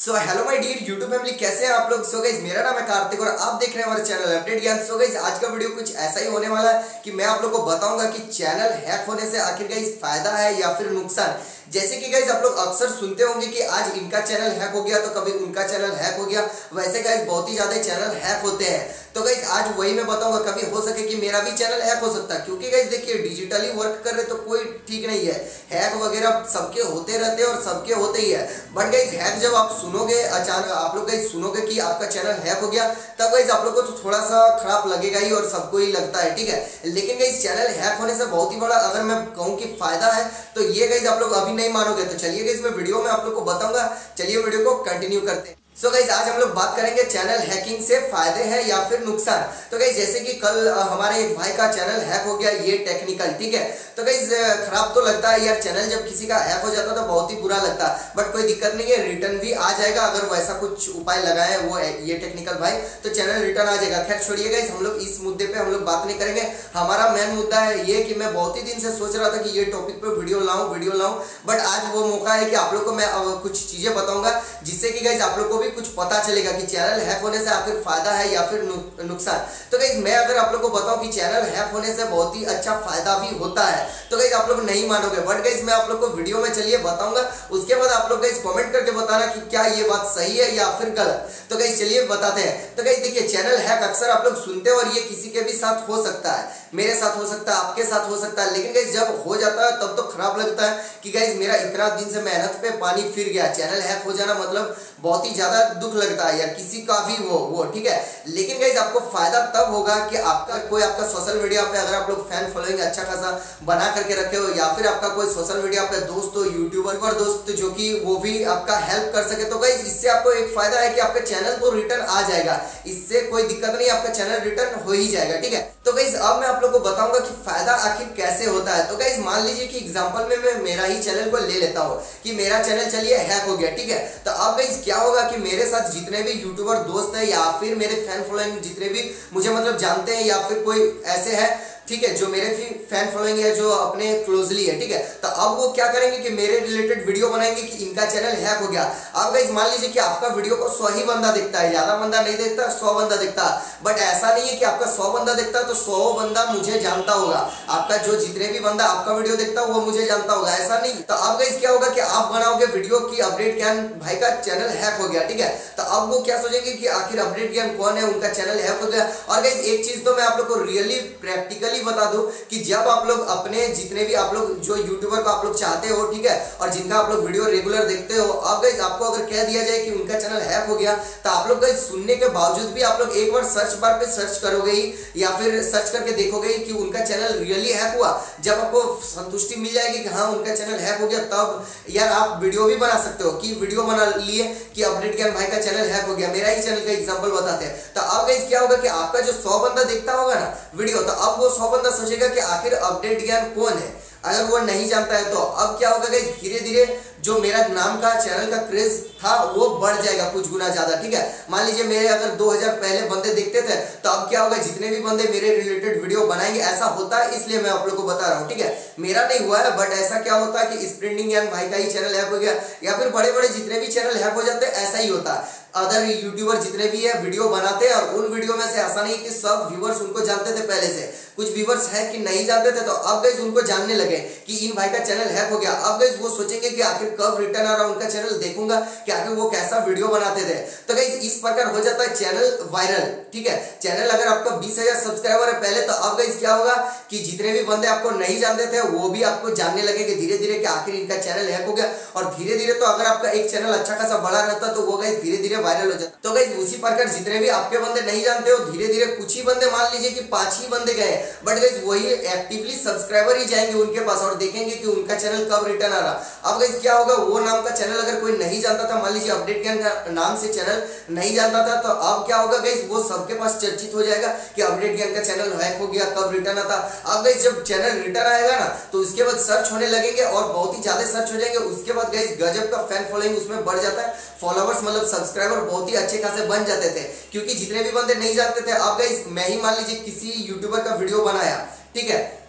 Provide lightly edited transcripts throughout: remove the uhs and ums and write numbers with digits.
So hello my dear YouTube family, कैसे हैं आप लोग। सो गाइस, मेरा नाम है कार्तिक और आप देख रहे हैं हमारे चैनल अपडेट ज्ञान। सो गाइस, आज का वीडियो कुछ ऐसा ही होने वाला है कि मैं आप लोग को बताऊंगा कि चैनल हैक होने से आखिर गाइस फायदा है या फिर नुकसान। जैसे कि गाइस आप लोग अक्सर सुनते होंगे कि आज इनका चैनल हैक हो गया तो कभी उनका चैनल हैक हो गया। वैसे गाइस बहुत ही ज्यादा चैनल हैक होते हैं, तो गाइस आज वही मैं बताऊंगा। कभी हो सके कि मेरा भी चैनल हैक हो सकता है, क्योंकि गाइस देखिए डिजिटली वर्क कर रहे तो कोई ठीक नहीं है। हैक वगैरह सबके होते रहते हैं और सबके होते ही है। बट गाइस हैक जब आप सुनोगे, अचानक आप लोग गाइस सुनोगे कि आपका चैनल हैक हो गया, तब गाइस आप लोग को तो थोड़ा सा खराब लगेगा ही और सबको ही लगता है, ठीक है। लेकिन गाइस चैनल हैक होने से बहुत ही बड़ा अगर मैं कहूँ कि फायदा है तो ये गाइस आप लोग अभी नहीं मानोगे। तो चलिए गाइस मैं वीडियो में आप लोग को बताऊंगा। चलिए वीडियो को कंटिन्यू करते हैं। सो गाइस आज हम लोग बात करेंगे चैनल हैकिंग से फायदे हैं या फिर नुकसान। तो गाइस जैसे कि कल हमारे एक भाई का चैनल हैक हो गया, ये टेक्निकल, ठीक है। तो गाइस खराब तो लगता है यार, चैनल जब किसी का हैक हो जाता है तो बहुत ही बुरा लगता है। बट कोई दिक्कत नहीं है, रिटर्न भी आ जाएगा अगर वैसा कुछ उपाय लगाए वो ये टेक्निकल भाई, तो चैनल रिटर्न आ जाएगा। खैर छोड़िए गाइस, हम लोग इस मुद्दे पे हम लोग बात नहीं करेंगे। हमारा मेन मुद्दा है ये कि मैं बहुत ही दिन से सोच रहा था कि ये टॉपिक पे वीडियो लाऊं, बट आज वो मौका है कि आप लोग को मैं कुछ चीजें बताऊंगा जिससे कि गाइस आप लोग को भी कुछ पता चलेगा कि चैनल हैक होने से आखिर फायदा है या फिर नुकसान। तो गाइस मैं अगर आप लोग को बताऊं कि चैनल हैक होने से बहुत ही अच्छा फायदा भी होता है, तो गाइस आप लोग नहीं मानोगे। बट गाइस मैं आप लोग को वीडियो में चलिए बताऊंगा, उसके बाद आप लोग गाइस कमेंट करके बताना कि क्या ये बात सही है या फिर गलत। तो गाइस चलिए बताते हैं। तो गाइस देखिए चैनल हैक अक्सर आप लोग सुनते हो और ये किसी के भी साथ हो सकता है, मेरे साथ हो सकता है, आपके साथ हो सकता है। लेकिन गाइस जब हो जाता है तब तो खराब लगता है कि गाइस मेरा इतना दिन से मेहनत पे पानी फिर गया। चैनल हैक हो जाना मतलब बहुत ही ज्यादा दुख लगता है यार, किसी का भी वो ठीक है। लेकिन गाइस आपको फायदा तब होगा कि आपका सोशल मीडिया पे अगर आप लोग फैन फॉलोइंग अच्छा खासा बना करके रखे हो, या फिर आपका कोई सोशल मीडिया पे दोस्त हो, यूट्यूबर दोस्त जो कि वो भी आपका हेल्प कर सके, तो गाइस इससे आपको एक फायदा है कि आपका चैनल तो रिटर्न आ जाएगा। इससे कोई दिक्कत नहीं, आपका चैनल रिटर्न हो ही जाएगा, ठीक है। तो गाइस अब मैं आप लोग को बताऊंगा कि फायदा आखिर कैसे होता है। तो गाइस मान लीजिए कि एग्जांपल में मैं मेरा ही चैनल को ले लेता हूं कि मेरा चैनल चलिए हैक हो गया, ठीक है। तो अब गाइस क्या होगा कि मेरे साथ जितने भी यूट्यूबर दोस्त हैं या फिर मेरे फैन फॉलोइंग जितने भी मुझे मतलब जानते हैं, या फिर कोई ऐसे है, ठीक है, जो मेरे फैन फॉलोइंग है, जो अपने क्लोजली है, ठीक है। तो अब वो क्या करेंगे कि मेरे रिलेटेड वीडियो बनाएंगे कि इनका चैनल हैक हो गया। अब गाइस मान लीजिए कि आपका वीडियो को 100 ही बंदा देखता है, ज्यादा बंदा नहीं देखता, 100 बंदा देखता है। बट ऐसा नहीं है कि आपका 100 बंदा देखता है तो 100 बंदा मुझे जानता होगा। आपका जो जितने भी बंदा आपका वीडियो देखता है वो मुझे जानता होगा, ऐसा नहीं। तो अब गाइस क्या होगा कि आप बनाओगे वीडियो की अपडेट ज्ञान भाई का चैनल हैक हो गया, ठीक है। तो अब वो क्या सोचेंगे कि आखिर अपडेट ज्ञान कौन है, उनका चैनल हैक हो गया। और गाइस एक चीज तो मैं आप लोग को रियली प्रैक्टिकली बता दूं कि जब आप लोग अपने जितने भी आप लोग जो यूट्यूबर को आप लोग चाहते हो, ठीक है, और जिनका आप लोग वीडियो रेगुलर देखते हो, अब गाइस आपको अगर कह दिया जाए कि उनका चैनल हैक हो गया, तो आप लोग गाइस सुनने के बावजूद भी आप लोग एक बार सर्च बार पे सर्च करोगे ही, या फिर सर्च करके देखोगे कि उनका चैनल रियली हैक हुआ। जब आपको संतुष्टि मिल जाएगी कि हाँ उनका चैनल हैक हो गया, तब यार आप वीडियो भी बना सकते हो कि वीडियो बना लिए कि अपडेट ज्ञान भाई का चैनल हैक हो गया। मेरा ही चैनल का एग्जांपल बताते हैं। तो अब गाइस क्या होगा कि आपका जो 100 बंदा देखता होगा ना वीडियो, तो अब वो 100 बंदा सोचेगा कि आखिर अपडेट ज्ञान कौन है। अगर वो नहीं जानता है तो अब क्या होगा गाइस, धीरे धीरे जो मेरा नाम का चैनल का क्रेज था वो बढ़ जाएगा कुछ गुना ज्यादा, ठीक है। मान लीजिए मेरे अगर 2000 पहले बंदे देखते थे, तो अब क्या होगा जितने भी बंदे मेरे रिलेटेड वीडियो बनाएंगे। ऐसा होता है, इसलिए मैं आप लोग को बता रहा हूँ, ठीक है। मेरा नहीं हुआ है, बट ऐसा क्या होता है कि स्प्रिंटिंग ज्ञान भाई का ही चैनल हैक हो गया, या फिर बड़े बड़े जितने भी चैनल हैक हो जाते हैं, ऐसा ही होता है। अदर यूट्यूबर जितने भी है वीडियो बनाते हैं, और उन वीडियो में से ऐसा नहीं कि सब व्यूवर्स उनको जानते थे पहले से, कुछ व्यूवर्स है कि नहीं जानते थे। तो अब गाइस उनको जानने लगे कि इन भाई का चैनल हैक हो गया। अब गाइस वो सोचेंगे कि आखिर कब रिटर्न आ रहा उनका चैनल, देखूंगा कि आखिर वो कैसा वीडियो बनाते थे। तो गाइस इस प्रकार हो जाता है चैनल वायरल, ठीक है। चैनल अगर आपका 20,000 सब्सक्राइबर है पहले, तो अब गाइस क्या होगा कि जितने भी बंदे आपको नहीं जानते थे वो भी आपको जानने लगेंगे धीरे धीरे कि आखिर इनका चैनल हैक हो गया। और धीरे धीरे तो अगर आपका एक चैनल अच्छा खासा बड़ा रहता तो वो गाइस धीरे धीरे वायरल हो जाता। तो गाइस उसी प्रकार जितने भी आपके बंदे नहीं जानते हो, धीरे धीरे कुछ ही बंदे, मान लीजिए कि 5 ही बंदे गए, बट गाइस वही एक्टिवली सब्सक्राइबर ही जाएंगे उनके पास और देखेंगे कि उनका चैनल कब रिटर्न आ रहा। अब गाइस क्या होगा, वो नाम का चैनल अगर कोई नहीं जानता था, मान लीजिए अपडेट ज्ञान का नाम से चैनल नहीं जानता था, तो अब क्या होगा गाइस वो सबके पास चर्चित हो जाएगा कि अपडेट ज्ञान का चैनल हैक हो गया, कब रिटर्न आता। अब गाइस जब चैनल रिटर्न आएगा ना, तो उसके बाद सर्च होने लगेंगे और बहुत ही ज्यादा सर्च हो जाएंगे। उसके बाद गाइस गजब का फैन फॉलोइंग उसमें बढ़ जाता है, फॉलोवर्स मतलब सब्सक्राइबर बहुत ही अच्छे खासे बन जाते थे, क्योंकि जितने भी बंदे नहीं जानते थे। अब गाइस मैं ही मान लीजिए किसी यूट्यूबर का वीडियो बनाया, ठीक है,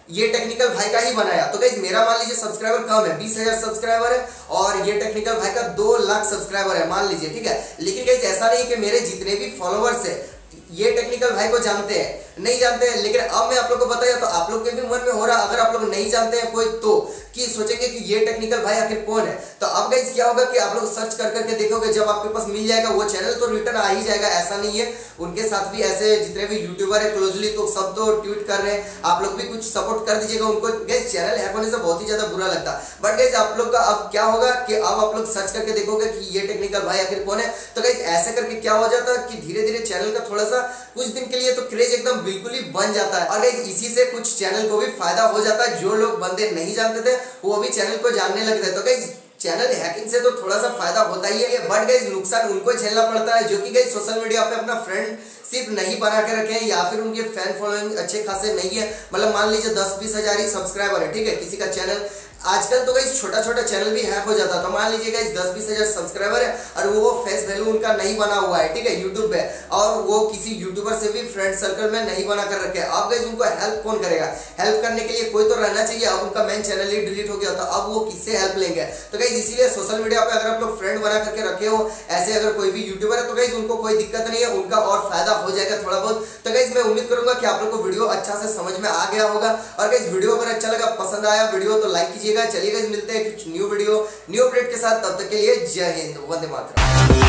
ये टेक्निकल भाई का ही बनाया। तो गाइस मेरा मान लीजिए सब्सक्राइबर कम है, 20,000 सब्सक्राइबर है और ये टेक्निकल भाई का 2 लाख सब्सक्राइबर है मान लीजिए, ठीक है। लेकिन गाइस ऐसा नहीं कि मेरे जितने भी फॉलोअर्स है ये टेक्निकल भाई को जानते हैं, नहीं जानते हैं। लेकिन अब मैं आप लोग को बताया तो आप लोग के भी मन में हो रहा, अगर आप लोग नहीं जानते हैं कोई तो कि सोचेंगे कि ये टेक्निकल भाई आखिर कौन है। तो अब गाइस क्या होगा कि आप लोग सर्च कर करके देखोगे, जब आपके पास मिल जाएगा वो चैनल तो रिटर्न आ ही जाएगा, ऐसा नहीं है। उनके साथ भी ऐसे जितने भी यूट्यूबर है क्लोजली तो सब तो ट्वीट कर रहे हैं, आप लोग भी कुछ सपोर्ट कर दीजिएगा उनको। गाइस चैनल हैक होने से बहुत ही ज्यादा बुरा लगता, बट गाइस आप लोग का अब क्या होगा कि अब आप लोग सर्च करके देखोगे कि ये टेक्निकल भाई आखिर कौन है। तो गाइस ऐसे करके क्या हो जाता है कि धीरे धीरे चैनल का थोड़ा सा कुछ दिन के लिए तो क्रेज एकदम बिल्कुल ही बन जाता है, और गाइस इसी से कुछ चैनल को भी फायदा हो जाता है। जो लोग बंदे नहीं जानते थे वो भी चैनल को जानने लगते हैं। तो गाइस चैनल हैकिंग से तो थोड़ा सा फायदा होता ही है, बट गाइस नुकसान उनको झेलना पड़ता है जो कि गाइस सोशल मीडिया पे अपना फ्रेंडशिप नहीं बना के रखे हैं, या फिर उनके फैन फॉलोइंग अच्छे खासे नहीं है। मतलब मान लीजिए 10-20 हजार ही सब्सक्राइबर है, ठीक है, किसी का चैनल आजकल तो गाइस छोटा छोटा चैनल भी हैक हो जाता है। तो मान लीजिए गाइस 10-20 हजार सब्सक्राइबर है और वो फेस वैल्यू उनका नहीं बना हुआ है, ठीक है, यूट्यूब पे, और वो किसी यूट्यूबर से भी फ्रेंड सर्कल में नहीं बना कर रखे। अब गाइस उनको हेल्प कौन करेगा? हेल्प करने के लिए कोई तो रहना चाहिए। अब उनका मेन चैनल ही डिलीट हो गया, तो अब वो किससे हेल्प लेंगे? तो गाइस इसीलिए सोशल मीडिया पे अगर आप लोग फ्रेंड बना करके रखे हो ऐसे अगर कोई भी यूट्यूबर है तो गाइस उनको कोई दिक्कत नहीं है, उनका और फायदा हो जाएगा थोड़ा बहुत। तो गाइस मैं उम्मीद करूंगा कि आप लोग को वीडियो अच्छा से समझ में आ गया होगा, और गाइस वीडियो अगर अच्छा लगा, पसंद आया वीडियो तो लाइक कीजिएगा। चलिए गाइस मिलते हैं कुछ न्यू वीडियो न्यू अपडेट के साथ, तब तक के लिए जय हिंद, वंदे मातरम।